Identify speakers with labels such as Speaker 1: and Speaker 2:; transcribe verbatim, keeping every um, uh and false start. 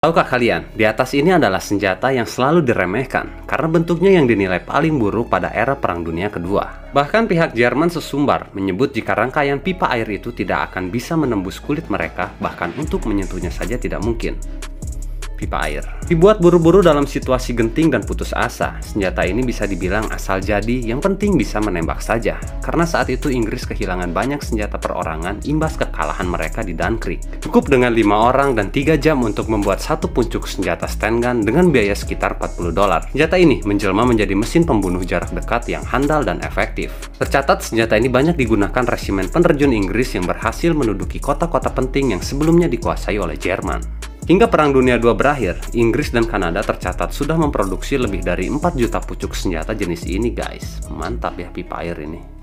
Speaker 1: Tahukah kalian, di atas ini adalah senjata yang selalu diremehkan karena bentuknya yang dinilai paling buruk pada era Perang Dunia Kedua. Bahkan pihak Jerman sesumbar menyebut jika rangkaian pipa air itu tidak akan bisa menembus kulit mereka, bahkan untuk menyentuhnya saja tidak mungkin. Pipa air dibuat buru-buru dalam situasi genting dan putus asa. Senjata ini bisa dibilang asal jadi, yang penting bisa menembak saja. Karena saat itu Inggris kehilangan banyak senjata perorangan imbas kekalahan mereka di Dunkirk. Cukup dengan lima orang dan tiga jam untuk membuat satu puncuk senjata stand gun dengan biaya sekitar empat puluh dolar. Senjata ini menjelma menjadi mesin pembunuh jarak dekat yang handal dan efektif. Tercatat senjata ini banyak digunakan resimen penerjun Inggris yang berhasil menduduki kota-kota penting yang sebelumnya dikuasai oleh Jerman. Hingga Perang Dunia kedua berakhir, Inggris dan Kanada tercatat sudah memproduksi lebih dari empat juta pucuk senjata jenis ini guys. Mantap ya pipa air ini.